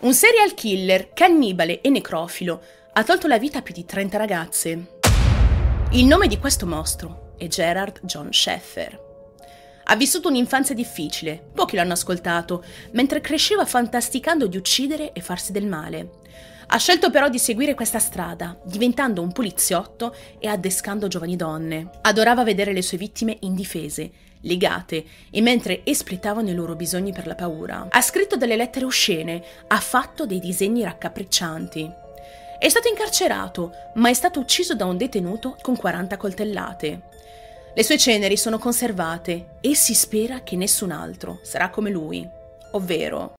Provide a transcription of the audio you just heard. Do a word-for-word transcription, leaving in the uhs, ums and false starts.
Un serial killer, cannibale e necrofilo ha tolto la vita a più di trenta ragazze. Il nome di questo mostro è Gerard John Sheffer. Ha vissuto un'infanzia difficile, pochi l'hanno ascoltato, mentre cresceva fantasticando di uccidere e farsi del male. Ha scelto però di seguire questa strada, diventando un poliziotto e addescando giovani donne. Adorava vedere le sue vittime indifese, legate, e mentre espletavano i loro bisogni per la paura. Ha scritto delle lettere oscene, ha fatto dei disegni raccapriccianti. È stato incarcerato, ma è stato ucciso da un detenuto con quaranta coltellate. Le sue ceneri sono conservate e si spera che nessun altro sarà come lui, ovvero